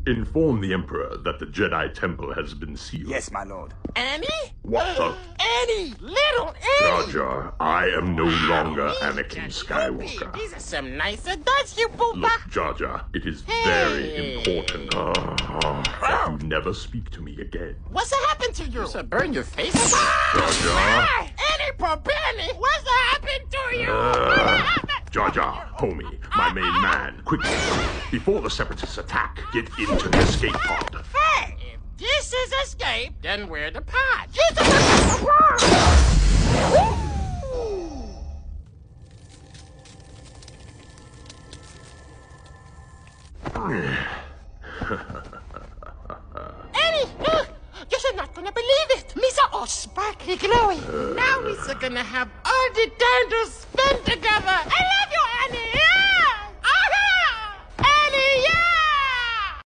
Inform the Emperor that the Jedi Temple has been sealed. Yes, my lord. Annie? What the? Annie! Little Annie! JarJar, I am no longer Anakin Skywalker. These are some nice adults, you booba! Look, JarJar, it is very important that you never speak to me again. What's happened to you? You burn your face? JarJar! Annie Poppenny! What's happened to you? JarJar, homie, my main man, quickly, before the Separatists attack, get into the escape pod. Hey! If this is escape, then we're the pod. Annie, look! You're not gonna believe it! Me's are all sparkly glowy. Now we're gonna have all the time to spend together.